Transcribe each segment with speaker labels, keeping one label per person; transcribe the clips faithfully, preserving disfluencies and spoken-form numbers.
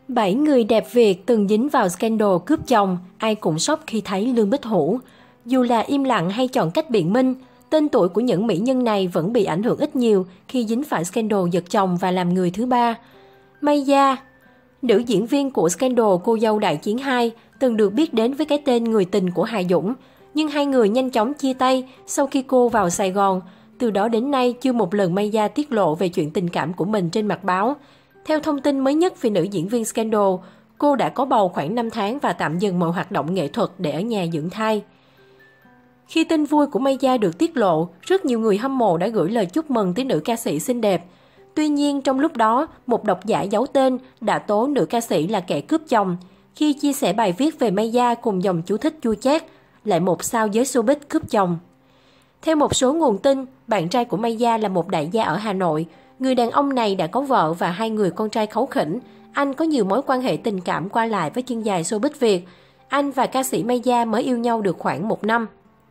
Speaker 1: Bảy người đẹp Việt từng dính vào scandal cướp chồng, ai cũng sốc khi thấy Lương Bích Hữu. Dù là im lặng hay chọn cách biện minh, tên tuổi của những mỹ nhân này vẫn bị ảnh hưởng ít nhiều khi dính phải scandal giật chồng và làm người thứ ba. Maya, nữ diễn viên của scandal Cô dâu Đại chiến hai, từng được biết đến với cái tên người tình của Hà Dũng, nhưng hai người nhanh chóng chia tay sau khi cô vào Sài Gòn. Từ đó đến nay, chưa một lần Maya tiết lộ về chuyện tình cảm của mình trên mặt báo. Theo thông tin mới nhất về nữ diễn viên scandal, cô đã có bầu khoảng năm tháng và tạm dừng mọi hoạt động nghệ thuật để ở nhà dưỡng thai. Khi tin vui của Maya được tiết lộ, rất nhiều người hâm mộ đã gửi lời chúc mừng tới nữ ca sĩ xinh đẹp. Tuy nhiên, trong lúc đó, một độc giả giấu tên đã tố nữ ca sĩ là kẻ cướp chồng. Khi chia sẻ bài viết về Maya cùng dòng chú thích chua chát, lại một sao giới showbiz cướp chồng. Theo một số nguồn tin, bạn trai của Maya là một đại gia ở Hà Nội. Người đàn ông này đã có vợ và hai người con trai kháu khỉnh. Anh có nhiều mối quan hệ tình cảm qua lại với chân dài showbiz Việt. Anh và ca sĩ Maya mới yêu nhau được khoảng một năm.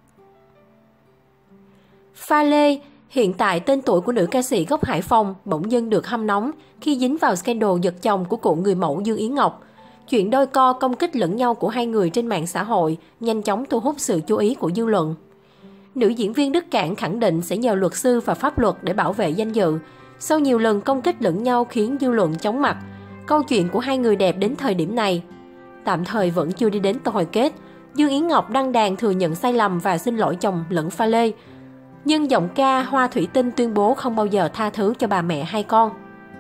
Speaker 1: Pha Lê, hiện tại tên tuổi của nữ ca sĩ gốc Hải Phòng bỗng dưng được hâm nóng khi dính vào scandal giật chồng của cụ người mẫu Dương Yến Ngọc. Chuyện đôi co công kích lẫn nhau của hai người trên mạng xã hội nhanh chóng thu hút sự chú ý của dư luận. Nữ diễn viên Đức Cảng khẳng định sẽ nhờ luật sư và pháp luật để bảo vệ danh dự. Sau nhiều lần công kích lẫn nhau khiến dư luận chóng mặt, câu chuyện của hai người đẹp đến thời điểm này tạm thời vẫn chưa đi đến hồi kết. Dương Yến Ngọc đăng đàn thừa nhận sai lầm và xin lỗi chồng lẫn Pha Lê. Nhưng giọng ca Hoa Thủy Tinh tuyên bố không bao giờ tha thứ cho bà mẹ hai con.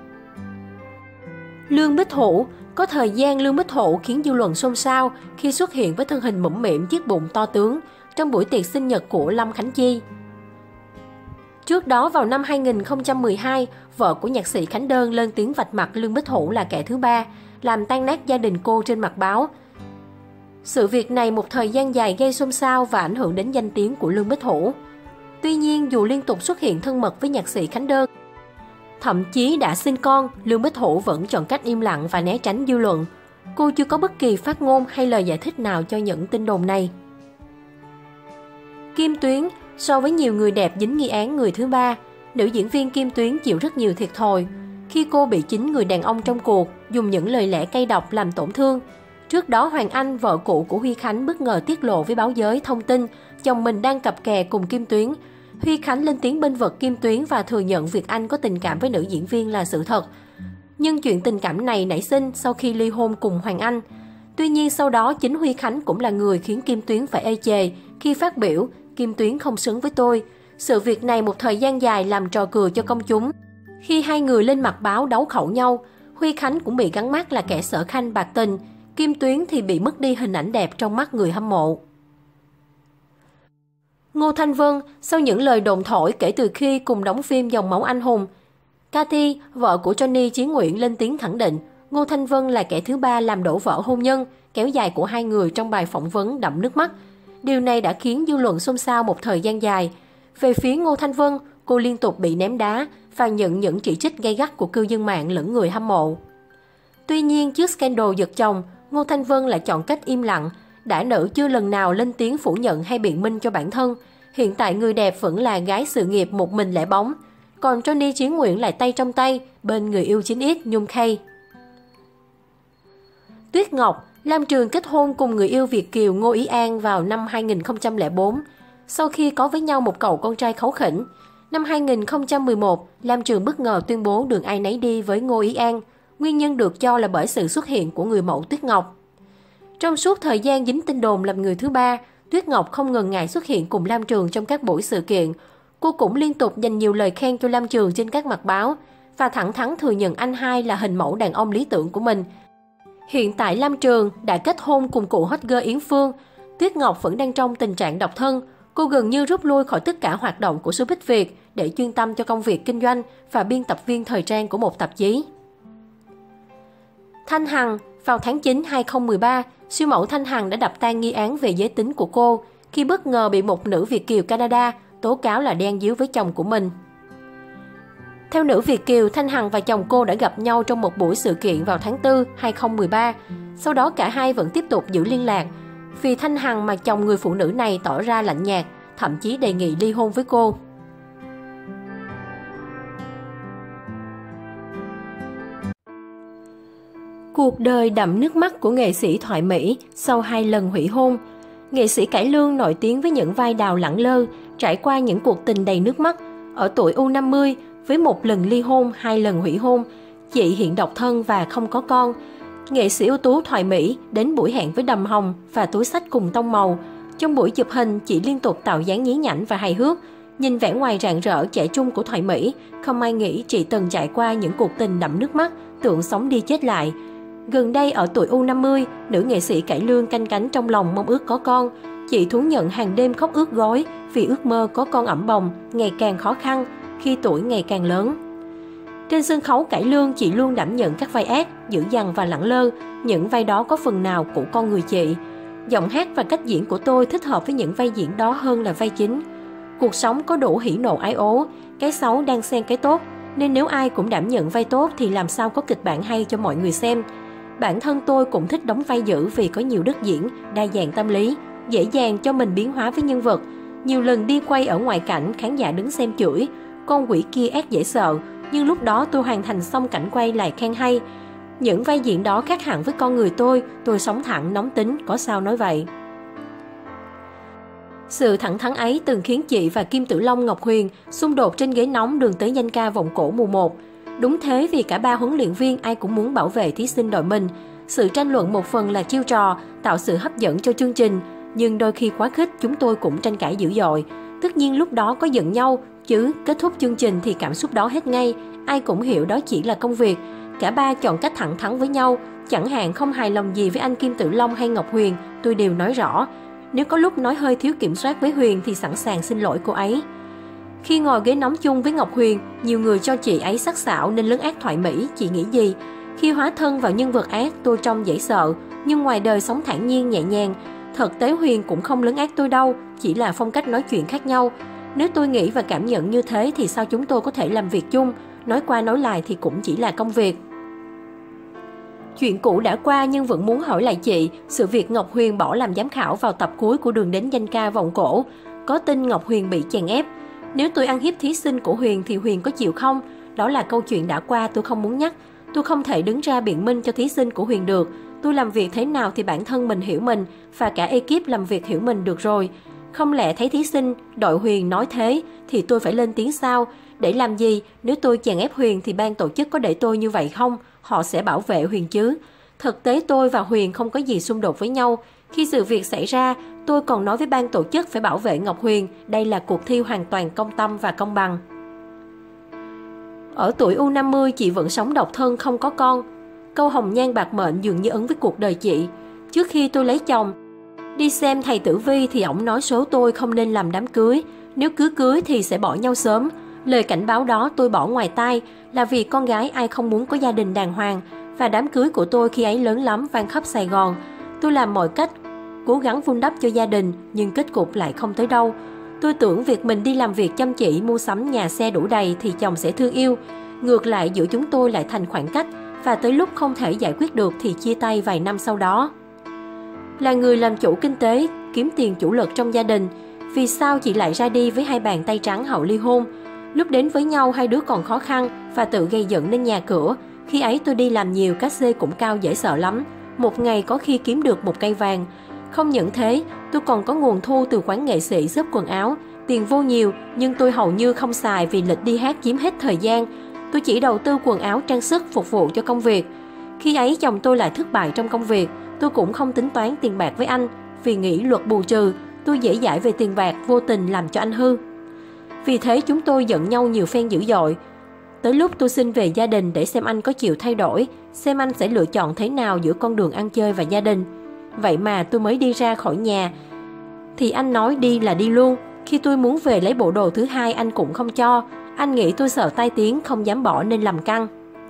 Speaker 1: Lương Bích Hữu, có thời gian Lương Bích Hữu khiến dư luận xôn xao khi xuất hiện với thân hình mũm mĩm chiếc bụng to tướng trong buổi tiệc sinh nhật của Lâm Khánh Chi. Trước đó vào năm hai nghìn không trăm mười hai, vợ của nhạc sĩ Khánh Đơn lên tiếng vạch mặt Lương Bích Hữu là kẻ thứ ba, làm tan nát gia đình cô trên mặt báo. Sự việc này một thời gian dài gây xôn xao và ảnh hưởng đến danh tiếng của Lương Bích Hữu. Tuy nhiên, dù liên tục xuất hiện thân mật với nhạc sĩ Khánh Đơn, thậm chí đã sinh con, Lương Bích Hữu vẫn chọn cách im lặng và né tránh dư luận. Cô chưa có bất kỳ phát ngôn hay lời giải thích nào cho những tin đồn này. Kim Tuyến, so với nhiều người đẹp dính nghi án người thứ ba, nữ diễn viên Kim Tuyến chịu rất nhiều thiệt thòi khi cô bị chính người đàn ông trong cuộc dùng những lời lẽ cay độc làm tổn thương. Trước đó, Hoàng Anh, vợ cũ của Huy Khánh, bất ngờ tiết lộ với báo giới thông tin chồng mình đang cặp kè cùng Kim Tuyến. Huy Khánh lên tiếng bênh vực Kim Tuyến và thừa nhận việc anh có tình cảm với nữ diễn viên là sự thật. Nhưng chuyện tình cảm này nảy sinh sau khi ly hôn cùng Hoàng Anh. Tuy nhiên sau đó, chính Huy Khánh cũng là người khiến Kim Tuyến phải ê chề khi phát biểu Kim Tuyến không xứng với tôi. Sự việc này một thời gian dài làm trò cười cho công chúng. Khi hai người lên mặt báo đấu khẩu nhau, Huy Khánh cũng bị gắn mác là kẻ sở khanh bạc tình. Kim Tuyến thì bị mất đi hình ảnh đẹp trong mắt người hâm mộ. Ngô Thanh Vân, sau những lời đồn thổi kể từ khi cùng đóng phim Dòng máu anh hùng, Cathy, vợ của Johnny Chí Nguyện lên tiếng khẳng định Ngô Thanh Vân là kẻ thứ ba làm đổ vỡ hôn nhân, kéo dài của hai người trong bài phỏng vấn đẫm nước mắt. Điều này đã khiến dư luận xôn xao một thời gian dài. Về phía Ngô Thanh Vân, cô liên tục bị ném đá và nhận những chỉ trích gay gắt của cư dân mạng lẫn người hâm mộ. Tuy nhiên, trước scandal giật chồng, Ngô Thanh Vân lại chọn cách im lặng, đã nữ chưa lần nào lên tiếng phủ nhận hay biện minh cho bản thân. Hiện tại người đẹp vẫn là gái sự nghiệp một mình lẻ bóng, còn Johnny Chí Nguyện lại tay trong tay bên người yêu chín ích Nhung Khay. Tuyết Ngọc, Lam Trường kết hôn cùng người yêu Việt kiều Ngô Ý An vào năm hai nghìn không trăm lẻ bốn, sau khi có với nhau một cậu con trai kháu khỉnh. Năm hai nghìn không trăm mười một, Lam Trường bất ngờ tuyên bố đường ai nấy đi với Ngô Ý An. Nguyên nhân được cho là bởi sự xuất hiện của người mẫu Tuyết Ngọc. Trong suốt thời gian dính tin đồn làm người thứ ba, Tuyết Ngọc không ngần ngại xuất hiện cùng Lam Trường trong các buổi sự kiện. Cô cũng liên tục dành nhiều lời khen cho Lam Trường trên các mặt báo và thẳng thắn thừa nhận anh hai là hình mẫu đàn ông lý tưởng của mình. Hiện tại Lam Trường đã kết hôn cùng cụ hot girl Yến Phương. Tuyết Ngọc vẫn đang trong tình trạng độc thân. Cô gần như rút lui khỏi tất cả hoạt động của showbiz Việt để chuyên tâm cho công việc kinh doanh và biên tập viên thời trang của một tạp chí. Thanh Hằng, vào tháng chín năm hai nghìn không trăm mười ba, siêu mẫu Thanh Hằng đã đập tan nghi án về giới tính của cô khi bất ngờ bị một nữ Việt kiều Canada tố cáo là đen díu với chồng của mình. Theo nữ Việt kiều, Thanh Hằng và chồng cô đã gặp nhau trong một buổi sự kiện vào tháng tư năm hai nghìn không trăm mười ba. Sau đó cả hai vẫn tiếp tục giữ liên lạc. Vì Thanh Hằng mà chồng người phụ nữ này tỏ ra lạnh nhạt, thậm chí đề nghị ly hôn với cô. Cuộc đời đậm nước mắt của nghệ sĩ Thoại Mỹ sau hai lần hủy hôn. Nghệ sĩ cải lương nổi tiếng với những vai đào lẳng lơ, trải qua những cuộc tình đầy nước mắt. Ở tuổi u năm mươi, với một lần ly hôn, hai lần hủy hôn, chị hiện độc thân và không có con. Nghệ sĩ ưu tú Thoại Mỹ đến buổi hẹn với đầm hồng và túi xách cùng tông màu. Trong buổi chụp hình, chị liên tục tạo dáng nhí nhảnh và hài hước. Nhìn vẻ ngoài rạng rỡ trẻ trung của Thoại Mỹ, không ai nghĩ chị từng trải qua những cuộc tình đậm nước mắt, tưởng sống đi chết lại. Gần đây ở tuổi u năm mươi, nữ nghệ sĩ cải lương canh cánh trong lòng mong ước có con. Chị thú nhận hàng đêm khóc ướt gối vì ước mơ có con ẵm bồng ngày càng khó khăn khi tuổi ngày càng lớn. Trên sân khấu cải lương, chị luôn đảm nhận các vai ác, dữ dằn và lẳng lơ. Những vai đó có phần nào của con người chị. Giọng hát và cách diễn của tôi thích hợp với những vai diễn đó hơn là vai chính. Cuộc sống có đủ hỉ nộ ái ố, cái xấu đang xen cái tốt, nên nếu ai cũng đảm nhận vai tốt thì làm sao có kịch bản hay cho mọi người xem. Bản thân tôi cũng thích đóng vai dữ vì có nhiều đất diễn, đa dạng tâm lý, dễ dàng cho mình biến hóa với nhân vật. Nhiều lần đi quay ở ngoại cảnh, khán giả đứng xem chửi, con quỷ kia ác dễ sợ, nhưng lúc đó tôi hoàn thành xong cảnh quay lại khen hay. Những vai diễn đó khác hẳn với con người tôi, tôi sống thẳng, nóng tính, có sao nói vậy. Sự thẳng thắn ấy từng khiến chị và Kim Tử Long Ngọc Huyền xung đột trên ghế nóng đường tới danh ca vọng cổ mùa một. Đúng thế, vì cả ba huấn luyện viên ai cũng muốn bảo vệ thí sinh đội mình. Sự tranh luận một phần là chiêu trò, tạo sự hấp dẫn cho chương trình, nhưng đôi khi quá khích chúng tôi cũng tranh cãi dữ dội. Tất nhiên lúc đó có giận nhau, chứ kết thúc chương trình thì cảm xúc đó hết ngay, ai cũng hiểu đó chỉ là công việc. Cả ba chọn cách thẳng thắn với nhau, chẳng hạn không hài lòng gì với anh Kim Tử Long hay Ngọc Huyền, tôi đều nói rõ. Nếu có lúc nói hơi thiếu kiểm soát với Huyền thì sẵn sàng xin lỗi cô ấy. Khi ngồi ghế nóng chung với Ngọc Huyền, nhiều người cho chị ấy sắc sảo nên lấn át Thoại Mỹ, chị nghĩ gì? Khi hóa thân vào nhân vật ác, tôi trông dễ sợ, nhưng ngoài đời sống thản nhiên nhẹ nhàng. Thực tế Huyền cũng không lấn át tôi đâu, chỉ là phong cách nói chuyện khác nhau. Nếu tôi nghĩ và cảm nhận như thế thì sao chúng tôi có thể làm việc chung? Nói qua nói lại thì cũng chỉ là công việc. Chuyện cũ đã qua nhưng vẫn muốn hỏi lại chị, sự việc Ngọc Huyền bỏ làm giám khảo vào tập cuối của Đường đến danh ca vọng cổ. Có tin Ngọc Huyền bị chèn ép. Nếu tôi ăn hiếp thí sinh của Huyền thì Huyền có chịu không? Đó là câu chuyện đã qua, tôi không muốn nhắc. Tôi không thể đứng ra biện minh cho thí sinh của Huyền được. Tôi làm việc thế nào thì bản thân mình hiểu mình, và cả ekip làm việc hiểu mình được rồi. Không lẽ thấy thí sinh, đội Huyền nói thế thì tôi phải lên tiếng sao? Để làm gì? Nếu tôi chèn ép Huyền thì ban tổ chức có để tôi như vậy không? Họ sẽ bảo vệ Huyền chứ. Thực tế tôi và Huyền không có gì xung đột với nhau. Khi sự việc xảy ra, tôi còn nói với ban tổ chức phải bảo vệ Ngọc Huyền. Đây là cuộc thi hoàn toàn công tâm và công bằng. Ở tuổi u năm mươi, chị vẫn sống độc thân không có con. Câu hồng nhan bạc mệnh dường như ứng với cuộc đời chị. Trước khi tôi lấy chồng, đi xem thầy Tử Vi thì ổng nói số tôi không nên làm đám cưới. Nếu cứ cưới thì sẽ bỏ nhau sớm. Lời cảnh báo đó tôi bỏ ngoài tai, là vì con gái ai không muốn có gia đình đàng hoàng. Và đám cưới của tôi khi ấy lớn lắm, vang khắp Sài Gòn. Tôi làm mọi cách, cố gắng vun đắp cho gia đình, nhưng kết cục lại không tới đâu. Tôi tưởng việc mình đi làm việc chăm chỉ, mua sắm nhà xe đủ đầy thì chồng sẽ thương yêu. Ngược lại giữa chúng tôi lại thành khoảng cách, và tới lúc không thể giải quyết được thì chia tay vài năm sau đó. Là người làm chủ kinh tế, kiếm tiền chủ lực trong gia đình, vì sao chị lại ra đi với hai bàn tay trắng hậu ly hôn? Lúc đến với nhau hai đứa còn khó khăn và tự gây dựng nên nhà cửa. Khi ấy tôi đi làm nhiều, cát xê cũng cao dễ sợ lắm. Một ngày có khi kiếm được một cây vàng. Không những thế, tôi còn có nguồn thu từ quán nghệ sĩ xếp quần áo. Tiền vô nhiều, nhưng tôi hầu như không xài vì lịch đi hát chiếm hết thời gian. Tôi chỉ đầu tư quần áo trang sức phục vụ cho công việc. Khi ấy chồng tôi lại thất bại trong công việc. Tôi cũng không tính toán tiền bạc với anh, vì nghĩ luật bù trừ, tôi dễ dãi về tiền bạc, vô tình làm cho anh hư. Vì thế chúng tôi giận nhau nhiều phen dữ dội. Tới lúc tôi xin về gia đình để xem anh có chịu thay đổi, xem anh sẽ lựa chọn thế nào giữa con đường ăn chơi và gia đình. Vậy mà tôi mới đi ra khỏi nhà thì anh nói đi là đi luôn. Khi tôi muốn về lấy bộ đồ thứ hai anh cũng không cho. Anh nghĩ tôi sợ tai tiếng, không dám bỏ nên làm căng.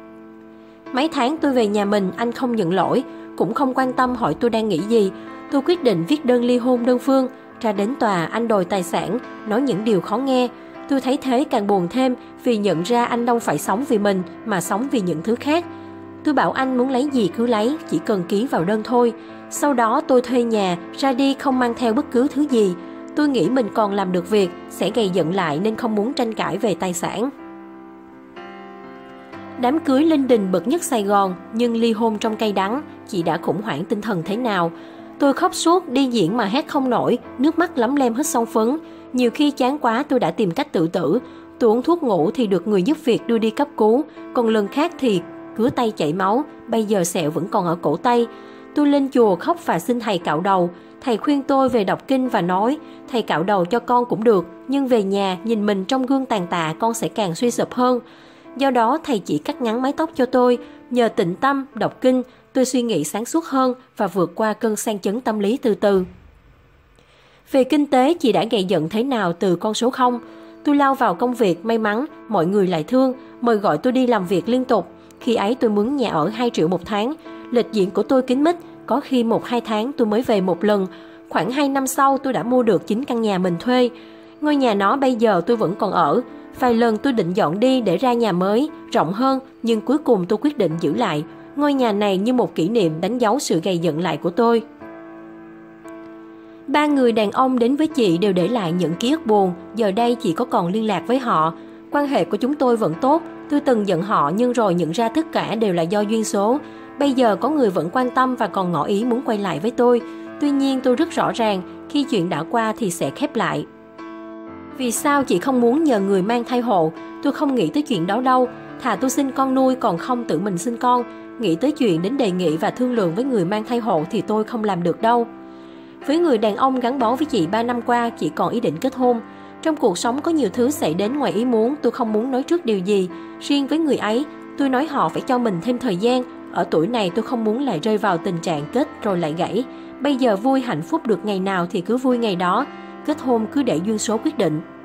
Speaker 1: Mấy tháng tôi về nhà mình, anh không nhận lỗi, cũng không quan tâm hỏi tôi đang nghĩ gì. Tôi quyết định viết đơn ly hôn đơn phương. Ra đến tòa anh đòi tài sản, nói những điều khó nghe. Tôi thấy thế càng buồn thêm, vì nhận ra anh đâu phải sống vì mình mà sống vì những thứ khác. Tôi bảo anh muốn lấy gì cứ lấy, chỉ cần ký vào đơn thôi. Sau đó tôi thuê nhà, ra đi không mang theo bất cứ thứ gì. Tôi nghĩ mình còn làm được việc, sẽ gây giận lại nên không muốn tranh cãi về tài sản. Đám cưới linh đình bậc nhất Sài Gòn, nhưng ly hôn trong cay đắng, chị đã khủng hoảng tinh thần thế nào. Tôi khóc suốt, đi diễn mà hát không nổi, nước mắt lấm lem hết son phấn. Nhiều khi chán quá tôi đã tìm cách tự tử. Tôi uống thuốc ngủ thì được người giúp việc đưa đi cấp cứu, còn lần khác thì cứa tay chảy máu, bây giờ sẹo vẫn còn ở cổ tay. Tôi lên chùa khóc và xin thầy cạo đầu. Thầy khuyên tôi về đọc kinh và nói, thầy cạo đầu cho con cũng được, nhưng về nhà nhìn mình trong gương tàn tạ con sẽ càng suy sụp hơn. Do đó thầy chỉ cắt ngắn mái tóc cho tôi. Nhờ tịnh tâm, đọc kinh, tôi suy nghĩ sáng suốt hơn và vượt qua cơn sang chấn tâm lý từ từ. Về kinh tế, chị đã gầy dựng thế nào từ con số không? Tôi lao vào công việc, may mắn, mọi người lại thương, mời gọi tôi đi làm việc liên tục. Khi ấy tôi mướn nhà ở hai triệu một tháng. Lịch diễn của tôi kín mít, có khi một hai tháng tôi mới về một lần. Khoảng hai năm sau tôi đã mua được chín căn nhà mình thuê. Ngôi nhà đó bây giờ tôi vẫn còn ở. Vài lần tôi định dọn đi để ra nhà mới, rộng hơn, nhưng cuối cùng tôi quyết định giữ lại. Ngôi nhà này như một kỷ niệm đánh dấu sự gầy dựng lại của tôi. Ba người đàn ông đến với chị đều để lại những ký ức buồn, giờ đây chị có còn liên lạc với họ. Quan hệ của chúng tôi vẫn tốt, tôi từng giận họ nhưng rồi nhận ra tất cả đều là do duyên số. Bây giờ có người vẫn quan tâm và còn ngỏ ý muốn quay lại với tôi. Tuy nhiên tôi rất rõ ràng, khi chuyện đã qua thì sẽ khép lại. Vì sao chị không muốn nhờ người mang thai hộ? Tôi không nghĩ tới chuyện đó đâu. Thà tôi sinh con nuôi còn không tự mình sinh con. Nghĩ tới chuyện đến đề nghị và thương lượng với người mang thai hộ thì tôi không làm được đâu. Với người đàn ông gắn bó với chị ba năm qua, chị còn ý định kết hôn. Trong cuộc sống có nhiều thứ xảy đến ngoài ý muốn, tôi không muốn nói trước điều gì. Riêng với người ấy, tôi nói họ phải cho mình thêm thời gian. Ở tuổi này tôi không muốn lại rơi vào tình trạng kết rồi lại gãy. Bây giờ vui hạnh phúc được ngày nào thì cứ vui ngày đó. Kết hôn cứ để duyên số quyết định.